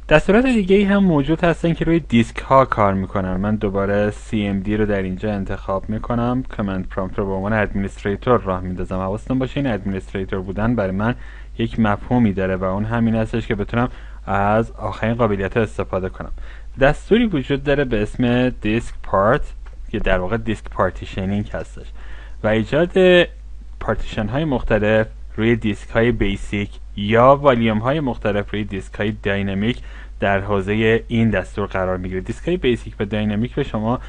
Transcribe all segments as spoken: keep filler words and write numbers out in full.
دستورات دیگه ای هم موجود هستن که روی دیسک ها کار میکنن. من دوباره سی ام دی رو در اینجا انتخاب میکنم، کامند پرامپت رو به عنوان ادمنستریتور راه میندازم. حواستون باشه این ادمنستریتور بودن برای من یک مفهومی داره و اون همین هستش که بتونم از آخرین قابلیت استفاده کنم. دستوری وجود داره به اسم دیسک پارت که در واقع دیسک پارتیشنینگ هستش و ایجاد پارتیشن های مختلف روی دیسک های بیسیک یا والیوم های مختلف روی دیسک های داینامیک در حوزه این دستور قرار میگیره. دیسک های بیسیک و داینامیک رو شما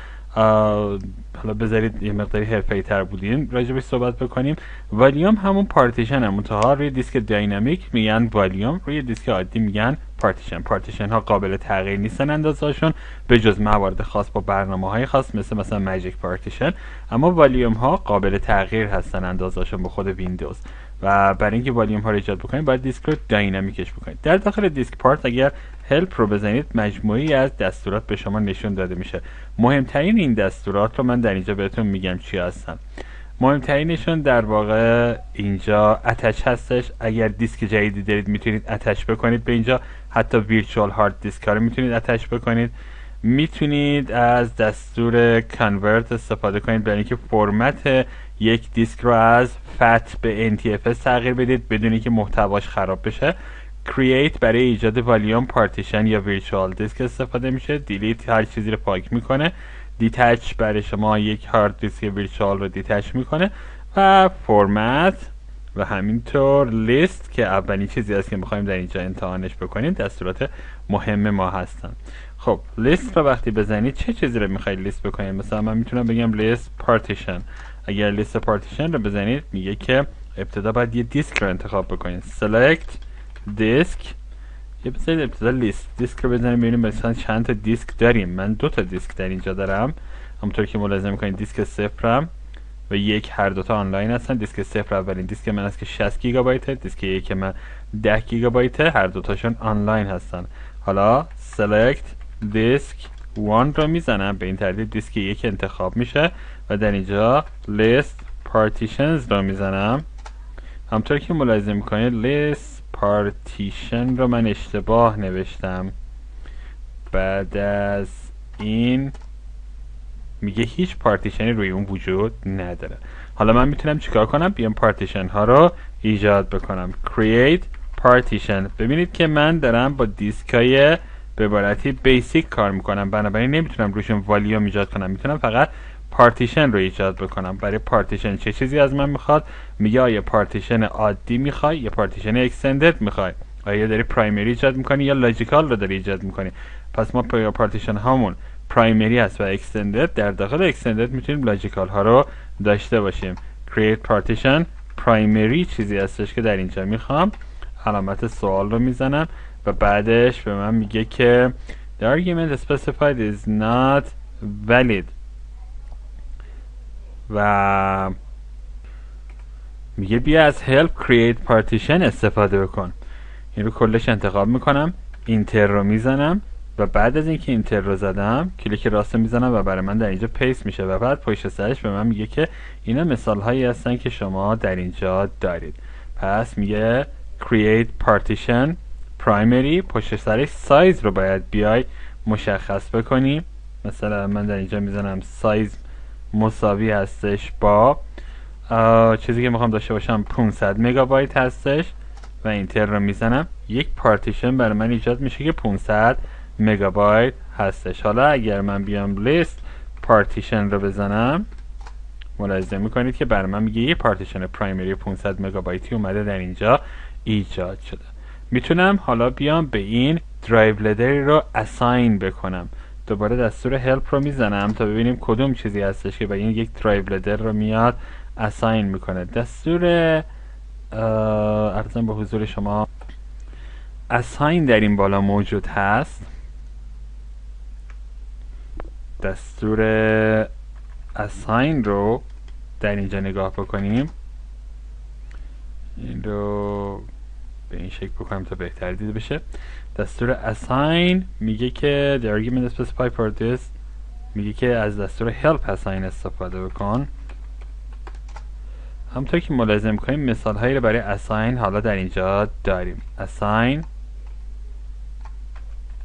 حالا بذارید یه مقداری حرفه‌ای تر بودیم راجبش صحبت بکنیم. والیوم همون پارتیشن هم، منتها روی دیسک داینامیک میگن والیوم، روی دیسک عادی میگن پارتیشن. پارتیشن ها قابل تغییر نیستن اندازه‌شون به جز موارد خاص با برنامه‌های خاص مثل مثلا ماجیک پارتیشن، اما والیوم ها قابل تغییر هستن اندازه‌شون به خود ویندوز و برای اینکه والیوم ها رو ایجاد بکنید باید دیسک رو داینامیکش بکنید. در داخل دیسک پارت اگر هلپ رو بزنید مجموعی از دستورات به شما نشون داده میشه. مهمترین این دستورات رو من در اینجا بهتون میگم چی هستن. مهمترینشون در واقع اینجا اتچ هستش. اگر دیسک جدیدی دارید میتونید اتچ بکنید به اینجا، حتی ویرچوال هارد دیسک ها رو میتونید اتچ بکنید. میتونید از دستور کانورت استفاده کنید برای اینکه فرمت یک دیسک رو از فت به ان تی اف اس تغییر بدید بدون اینکه محتواش خراب بشه. create برای ایجاد والیوم پارتیشن یا ویرچوال دیسک استفاده میشه. دیلیت هر چیزی رو پاک میکنه. دیتچ برای شما یک هارد دیسک ویرچوال رو دیتچ میکنه و فرمت و همینطور لیست که اولین چیزی است که میخوایم در اینجا امتحانش بکنیم دستورات مهم ما هستن. خب لیست رو وقتی بزنید چه چیزی رو میخواید لیست بکنید؟ مثلا من میتونم بگم لیست پارتیشن. اگر لیست پارتیشن رو بزنید میگه که ابتدا باید یه دیسک رو انتخاب بکنید. select دیسک، یه بذارید ابتدا لیست دیسک رو بزنیم ببینیم مثلا چند تا دیسک داریم. من دو تا دیسک در اینجا دارم، همونطور که ملاحظه میکنید دیسک صفرم و یک هر دوتا آنلاین هستن. دیسک صفر اولین دیسک من است که شصت گیگابایته، دیسک یک من ده گیگابایته، هر دوتاشون آنلاین هستن. حالا select دیسک یک رو میزنم، به این ترتیب دیسک یک انتخاب میشه و در اینجا list partitions رو میزنم. همونطور که ملاحظه میکنید list partition رو من اشتباه نوشتم. بعد از این میگه هیچ پارتیشنی روی اون وجود نداره. حالا من میتونم چیکار کنم؟ بیام پارتیشن ها رو ایجاد بکنم. create partition. ببینید که من دارم با دیسک های به عبارتی بیسیک کار میکنم، بنابراین نمیتونم روشون والیوم ایجاد کنم، میتونم فقط پارتیشن رو ایجاد بکنم. برای پارتیشن چه چیزی از من میخواد؟ میگه آیا پارتیشن عادی میخوای یا پارتیشن اکستندد میخوای؟ آیا داری پرایمری ایجاد میکنی یا لاجیکال رو داری ایجاد میکنی؟ پس ما پارتیشن هامون پرایمری هست و اکستندد. در داخل اکستندد میتونیم لاجیکال ها رو داشته باشیم. create partition پرایمری چیزی هستش که در اینجا میخوام. علامت سوال رو میزنم و بعدش به من میگه که the argument specified is not valid و میگه بیا از help create partition استفاده بکن. این رو کلش انتخاب میکنم، اینتر رو میزنم و بعد از اینکه اینتر رو زدم کلیک راست رو میزنم و برای من در اینجا پیست میشه و بعد پشت سرش به من میگه که اینا مثال هایی هستن که شما در اینجا دارید. پس میگه create partition primary، پشت سرش سایز رو باید بیای مشخص بکنی. مثلا من در اینجا میزنم سایز مساوی هستش با چیزی که میخوام داشته باشم پانصد مگابایت هستش و اینتر رو میزنم. یک پارتیشن برای من ایجاد میشه که پانصد مگابایت هستش. حالا اگر من بیام لیست پارتیشن رو بزنم ملاحظه میکنید که برای من میگه یه پارتیشن پرایمری پانصد مگابایتی اومده در اینجا ایجاد شده. میتونم حالا بیام به این درایو لدری رو اساین بکنم. دوباره دستور هلپ رو میزنم تا ببینیم کدوم چیزی هستش که به این یک درایو لدر رو میاد اساین میکنه. دستور ارزم به حضور شما اساین در این بالا موجود هست. دستور اساین رو در اینجا نگاه بکنیم. این رو به این شکل بکنم تا بهتر دیده بشه. دستور assign میگه که the argument specified for this میگه که از دستور help assign استفاده بکن. همونطور که ملاحظه میکنیم مثال هایی رو برای assign حالا در اینجا داریم. assign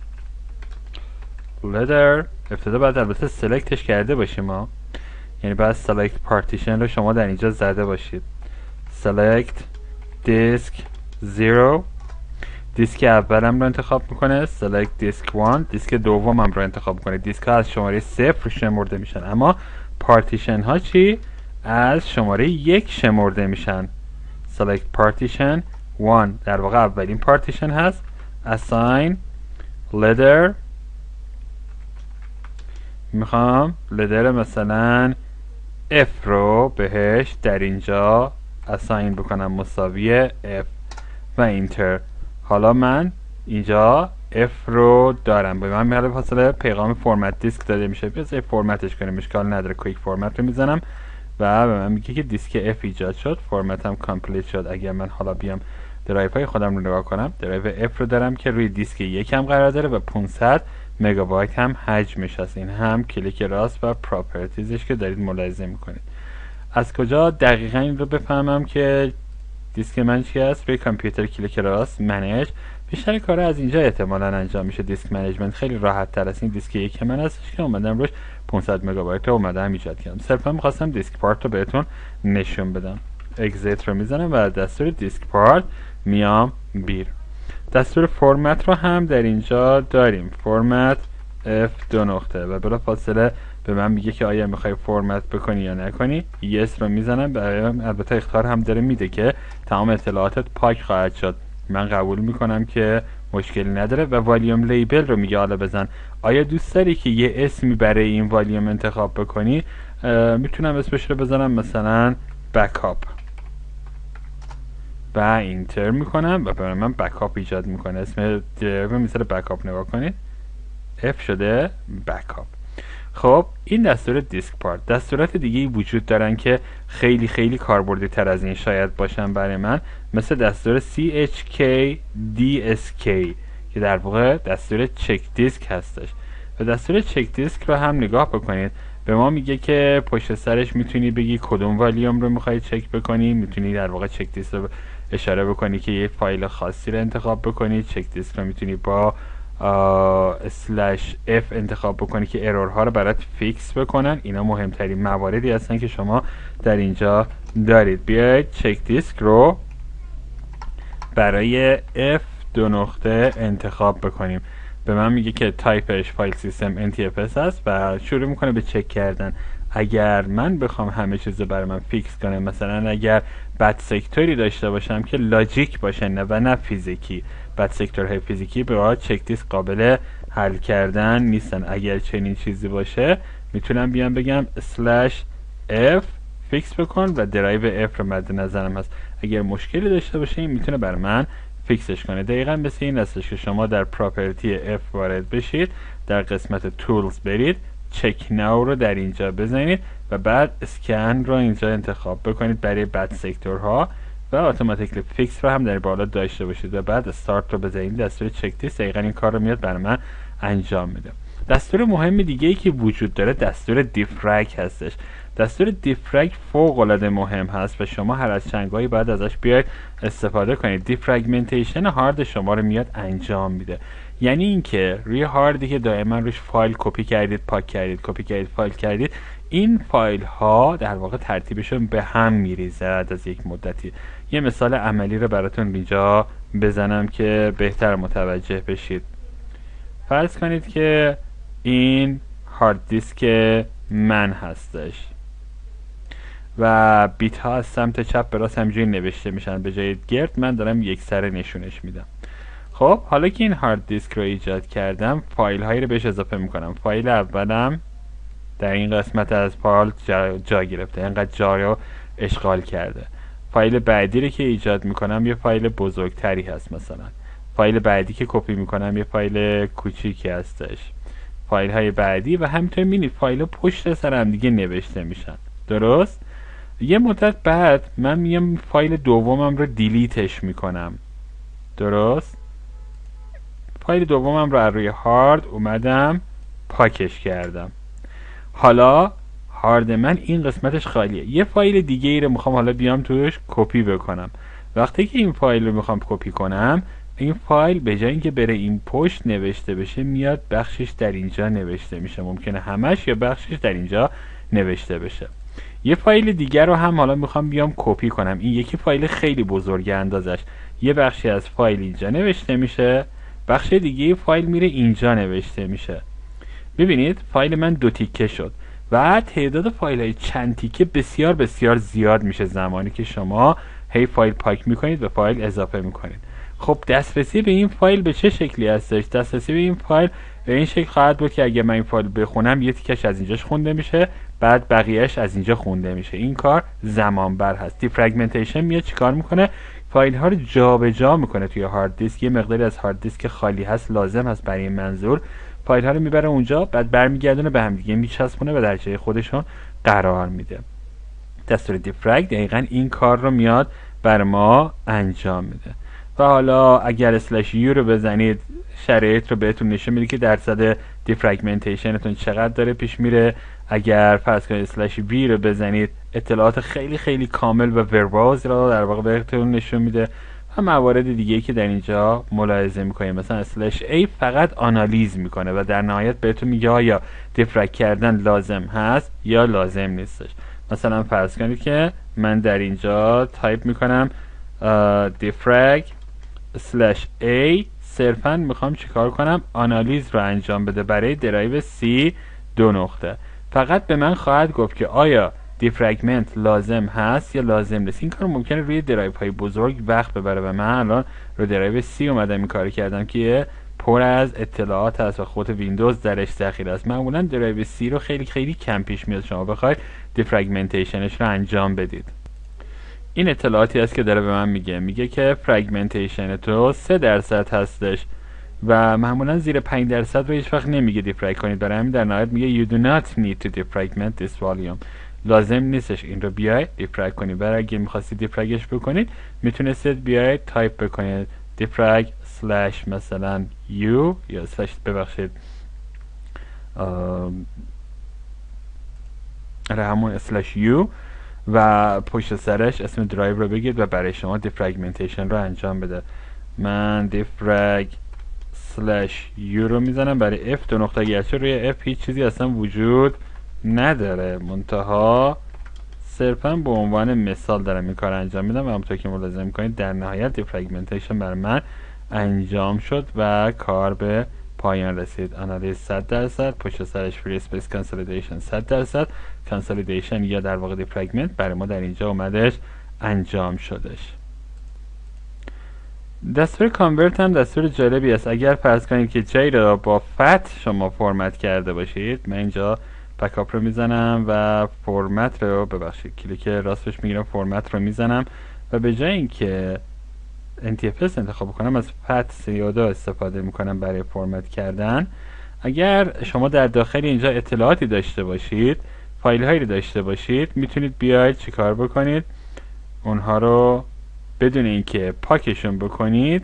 leather ابتدا باید البته سلکتش کرده باشیم ما، یعنی باید select partition رو شما در اینجا زده باشید. select disk zero، دیسک اولم رو انتخاب میکنه. select disk one، دیسک دومم رو انتخاب میکنه. دیسک ها از شماره صفر شمرده میشن، اما پارتیشن ها چی؟ از شماره یک شمرده میشن. select partition one در واقع اولین پارتیشن هست. assign leader، میخوام leader مثلا F رو بهش در اینجا assign بکنم مساوی F و enter. حالا من اینجا F رو دارم، به من میاد فاصله پیغام فرمت دیسک داده میشه. بذار فرمتش کنیم، اشکال نداره. کویک فرمت رو میزنم و به من میگه که دیسک F ایجاد شد، فرمتم کامپلیت شد. اگر من حالا بیام درایو های خودم رو نگاه کنم، درایو F رو دارم که روی دیسک یکم قرار داره و پانصد مگابایت هم حجمش هست. این هم کلیک راست و پراپرتیزش که دارید ملاحظه میکنید. از کجا دقیقا این رو بفهمم که دیسک من چی هست؟ روی کامپیوتر کلیک راست منیج، بیشتر کار از اینجا احتمالاً انجام میشه. دیسک منیجمنت خیلی راحت تر است. این دیسک یک من هستش که اومدم روش پانصد مگابایت رو اومدم ایجاد کردم. صرفا میخواستم دیسک پارت رو بهتون نشون بدم. اگزیت رو میزنم و دستور دیسک پارت میام بیر. دستور فرمت رو هم در اینجا داریم، فرمت اف دو نقطه، و بلا فاصله به من میگه که آیا میخوای فرمت بکنی یا نکنی. یس رو میزنم. البته اختیار هم داره میده که تمام اطلاعاتت پاک خواهد شد. من قبول میکنم که مشکلی نداره و والیوم لیبل رو میگه حالا بزن. آیا دوست داری که یه اسمی برای این والیوم انتخاب بکنی؟ میتونم اسمش رو بزنم مثلا بکاپ و اینتر میکنم و برای من بکاپ ایجاد میکنه. اسم درایو مثل بکاپ نگاه کنید، F شده بکاپ. خب این دستور دیسک پارت. دستورات دیگه وجود دارن که خیلی خیلی کاربردی تر از این شاید باشن برای من، مثل دستور سی اچ کی دی اس کی که در واقع دستور چک دیسک هستش. و دستور چک دیسک رو هم نگاه بکنید، به ما میگه که پشت سرش میتونی بگی کدوم والیوم رو میخوای چک بکنی. میتونی در واقع چک دیسک رو اشاره بکنی که یه فایل خاصی رو انتخاب بکنی. چک دیسک رو میتونی با اسلش اف انتخاب بکنی که ارورها رو برات فیکس بکنن. اینا مهمترین مواردی هستن که شما در اینجا دارید. بیاید چک دیسک رو برای اف دو نقطه انتخاب بکنیم. به من میگه که تایپش فایل سیستم ان تی اف اس هست و شروع میکنه به چک کردن. اگر من بخوام همه چیز رو برای من فیکس کنه، مثلا اگر بد سکتوری داشته باشم که لاجیک باشه نه و نه فیزیکی، بد سکتورهای فیزیکی به چک دیسک قابل حل کردن نیستن. اگر چنین چیزی باشه میتونم بیام بگم اسلش اف فیکس بکن و درایو اف رو مد نظرم هست. اگر مشکلی داشته باشه این میتونه بر من فیکسش کنه. دقیقا مثل این هستش که شما در پراپرتی اف وارد بشید، در قسمت تولز برید، چک ناو رو در اینجا بزنید و بعد اسکن رو اینجا انتخاب بکنید برای بد سکتورها و اتوماتیکلی فیکس رو هم در بالا داشته باشید و بعد استارت رو بزنید. دستور چک دیسک دقیقا این کار رو میاد برای من انجام میده. دستور مهم دیگه ای که وجود داره دستور دیفرگ هستش. دستور دیفرگ فوق العاده مهم هست و شما هر از چندگاهی باید ازش بیاید استفاده کنید. دیفرگمنتیشن هارد شما رو میاد انجام میده. یعنی اینکه روی هاردی که دائما روش فایل کپی کردید، پاک کردید، کپی کردید، فایل کردید، این فایل ها در واقع ترتیبشون به هم میریزه از یک مدتی. یه مثال عملی رو براتون اینجا بزنم که بهتر متوجه بشید. فرض کنید که این هارد دیسک من هستش و بیت ها از سمت چپ به راست همینجوری نوشته میشن، به جای گرد من دارم یک سره نشونش میدم. خب حالا که این هارد دیسک رو ایجاد کردم، فایل هایی رو بهش اضافه میکنم. فایل اولم در این قسمت از فایل جا, جا گرفته، اینقدر جا رو اشغال کرده. فایل بعدی رو که ایجاد میکنم یه فایل بزرگتری هست، مثلا فایل بعدی که کپی میکنم یه فایل کوچیکی هستش. فایل های بعدی و همینطور میبینید فایل ها پشت سر هم دیگه نوشته میشن. درست؟ یه مدت بعد من میام فایل دومم رو دیلیتش میکنم. درست؟ فایل دومم رو از روی هارد اومدم پاکش کردم. حالا هارد من این قسمتش خالیه. یه فایل دیگه ای رو میخوام حالا بیام توش کپی بکنم. وقتی که این فایل رو میخوام کپی کنم این فایل به جای اینکه بره این پشت نوشته بشه میاد بخشش در اینجا نوشته میشه. ممکنه همش یا بخشش در اینجا نوشته بشه. یه فایل دیگر رو هم حالا میخوام بیام کپی کنم. این یکی فایل خیلی بزرگه اندازش، یه بخشی از فایل اینجا نوشته میشه، بخش دیگه فایل میره اینجا نوشته میشه. ببینید فایل من دو تیکه شد و تعداد فایل های چند تیکه بسیار بسیار زیاد میشه زمانی که شما هی فایل پاک میکنید و فایل اضافه میکنید. خب دسترسی به این فایل به چه شکلی هستش؟ دسترسی به این فایل به این شکل خواهد بود که اگه من این فایل بخونم یه تیکش از اینجاش خونده میشه، بعد بقیهش از اینجا خونده میشه. این کار زمان بر هست. دیفرگمنتیشن میاد چیکار میکنه؟ فایل ها رو جابجا میکنه توی هارد دیسک. یه مقداری از هارد دیسک خالی هست لازم هست برای این منظور، فایل ها رو میبره اونجا، بعد برمیگردونه به هم دیگه میچسبونه و در جای خودشون قرار میده. دستور دیفرگ دقیقاً این کار رو میاد بر ما انجام میده. و حالا اگر اسلش یو رو بزنید شرایط رو بهتون نشون میده که درصد دیفرگمنتیشنتون چقدر داره پیش میره. اگر فرض کنید اسلش وی رو بزنید اطلاعات خیلی خیلی کامل و ورباز رو در واقع بهتون نشون میده. و موارد دیگه که در اینجا ملاحظه میکنید مثلا اسلش ای فقط آنالیز میکنه و در نهایت بهتون میگه آیا دیفرگ کردن لازم هست یا لازم نیستش. مثلا فرض کنید که من در اینجا تایپ میکنم دیفرگ اسلش ای، صرفا میخوام چیکار کنم؟ آنالیز رو انجام بده برای درایو سی دو نقطه. فقط به من خواهد گفت که آیا دیفرگمنت لازم هست یا لازم نیست. این کار ممکنه روی درایو های بزرگ وقت ببره و من الان رو درایو سی اومدم این کار کردم که پر از اطلاعات هست و خود ویندوز درش ذخیره است. معمولا درایو سی رو خیلی خیلی کم پیش میاد شما بخواید دیفرگمنتیشنش رو انجام بدید. این اطلاعاتی است که داره به من میگه. میگه که فرگمنتیشن تو سه درصد هستش و معمولا زیر پنج درصد رو هیچ وقت نمیگه دیفرگ کنید. برای همین در نهایت میگه you do not need to defragment this volume. لازم نیستش این رو بیاید دیفرگ کنید. برای اگه میخواستید دیفرگش بکنید میتونستید بیاید تایپ بکنید دیفرگ سلش مثلا u یا سلش ببخشید آره همون اسلش u و پشت سرش اسم درایو رو بگید و برای شما دیفرگمنتیشن رو انجام بده. من دیفرگ سلش یو رو میزنم برای اف دو نقطه، گرچه روی اف هیچ چیزی اصلا وجود نداره، منتها صرفا به عنوان مثال دارم این کار انجام میدم و همونطور که ملاحظه میکنید در نهایت دیفرگمنتیشن برای من انجام شد و کار به پایان رسید. آنالیز صد درصد، پشت سرش فری اسپیس کانسولیدیشن صد درصد، کانسولیدیشن یا در واقع دیفرگمنت برای ما در اینجا اومدش انجام شدش. دستور کانورت هم دستور جالبی است. اگر فرض کنید که جای را با فت شما فرمت کرده باشید، من اینجا بکاپ رو میزنم و فرمت رو ببخشید کلیک راستش میگیرم فرمت رو میزنم و به جای اینکه ان تی اف اس انتخاب کنم از فت سی و دو استفاده میکنم برای فرمت کردن. اگر شما در داخل اینجا اطلاعاتی داشته باشید، فایل هایی رو داشته باشید، میتونید بیاید چیکار بکنید؟ اونها رو بدون اینکه پاکشون بکنید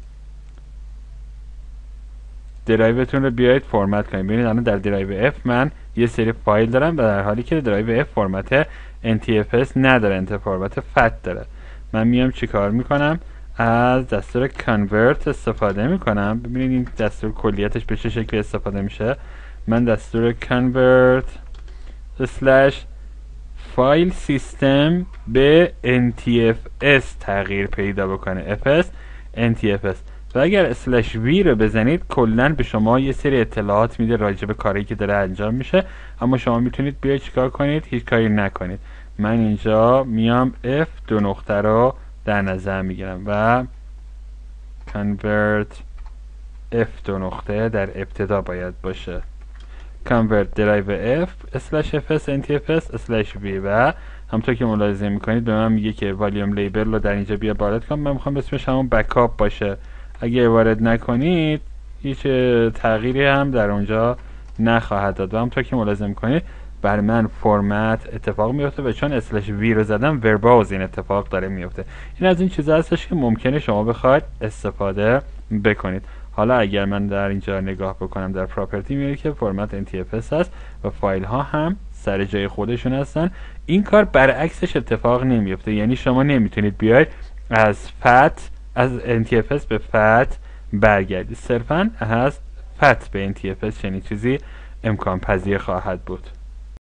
درایوتون رو بیاید فرمت کنید. ببینید الان در درایو اف من یه سری فایل دارم و در حالی که درایو اف فرمت ان تی اف اس نداره، انت فرمت فت داره. من میام چیکار میکنم؟ از دستور convert استفاده میکنم. ببینید این دستور کلیتش به چه شکلی استفاده میشه. من دستور convert slash file system به ان تی اف اس تغییر پیدا بکنه، اف اس ان تی اف اس و اگر اسلش وی رو بزنید کلا به شما یه سری اطلاعات میده راجع به کاری که داره انجام میشه، اما شما میتونید بیاید چیکار کنید؟ هیچ کاری نکنید. من اینجا میام اف دو نقطه رو در نظر میگیرم و convert اف دو نقطه در ابتدا باید باشه convert درایو f slash fs ntfs slash v و همونطور که ملاحظه میکنید به من میگه که والیوم لیبل رو در اینجا بیا وارد کنم. من میخوام اسمش همون بکاپ باشه. اگه وارد نکنید هیچ تغییری هم در اونجا نخواهد داد و همونطور که ملاحظه میکنید بر من فرمت اتفاق میفته و چون اسلش وی رو زدم ورباز این اتفاق داره میفته. این از این چیزا هستش که ممکنه شما بخواید استفاده بکنید. حالا اگر من در اینجا نگاه بکنم در پراپرتی میبینید که فرمت ان تی اف اس هست و فایل ها هم سر جای خودشون هستن. این کار برعکسش اتفاق نمیفته، یعنی شما نمیتونید بیاید از فت از ان تی اف اس به فت برگردید. صرفا از فت به ان تی اف اس چنین چیزی امکان پذیر خواهد بود.